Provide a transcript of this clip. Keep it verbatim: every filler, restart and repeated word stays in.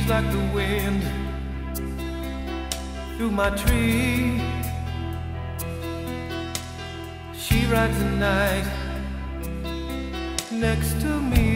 like the wind through my tree. She rides the night next to me.